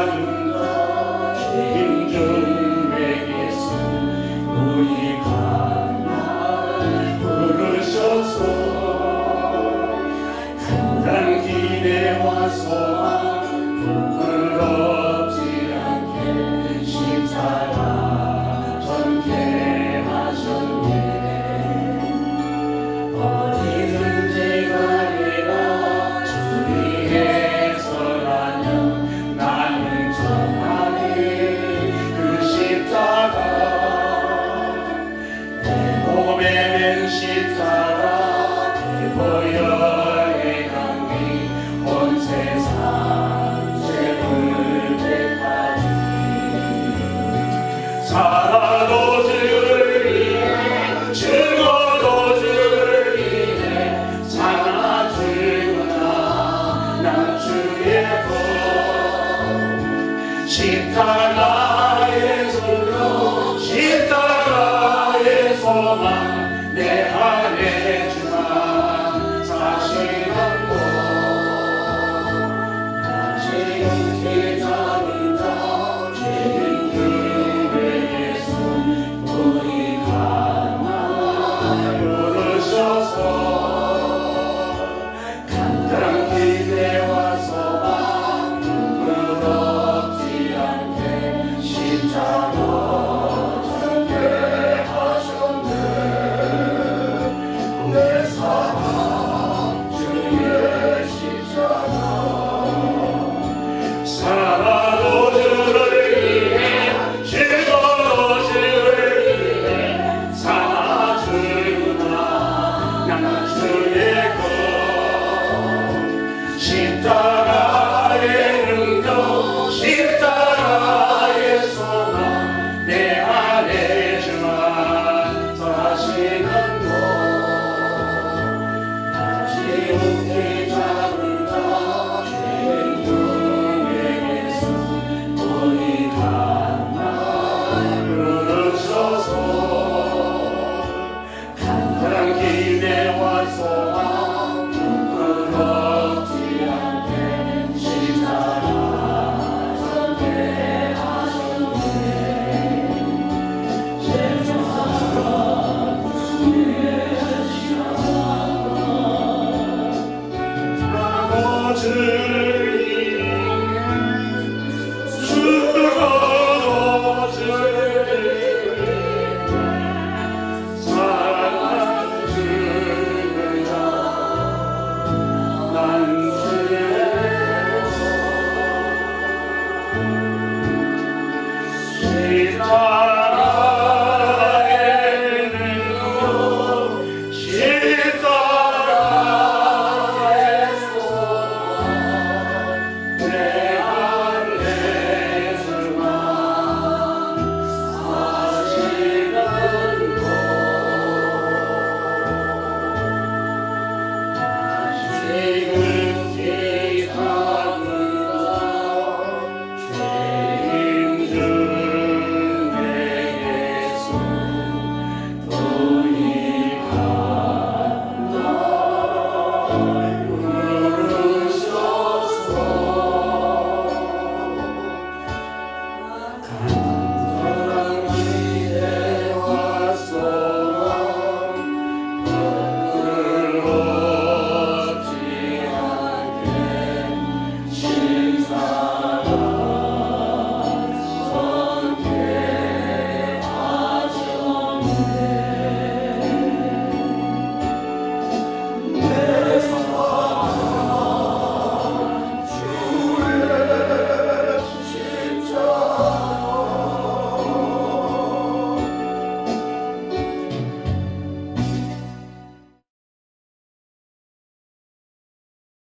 작은 자 죄인 중에게서 유익한 날 부르셔서 간단한 기대와 소망 부끄럽지 않게 십자가 전개하셨네. 어디든지 가리라 주 위에서라면 나는 전하리 그 십자가. 내 몸에 맨 십자가 보여의 향기 온 세상 죄물 때까지. 살아도 주를 위해 죽어도 주를 위해 살아 주구나 난 주의 것. 십자가의 소망 십자가의 소망 내 안에 주만 사시는 곳. 다시 용기 잡은 자 죄인 중에게서 유익한 날 부르셔서 간단한 기대와 소망 부끄럽지 않게 십자가 전개하셨네. 내 사랑 주의 십자가. 살아도 주를 위해 죽어도 주를 위해 살아 주구나 나는 주의 것. 십자가의 능력 십자가의 소망 내 안에 주만 사시는 곳. 다시 용기 잡은 자 죄인 중에게서 유익한 날 부르셔서 간단한 기대와 소망 부끄럽지 않게 십자가 전개하셨네. 제사랑 주의 십자가. 주를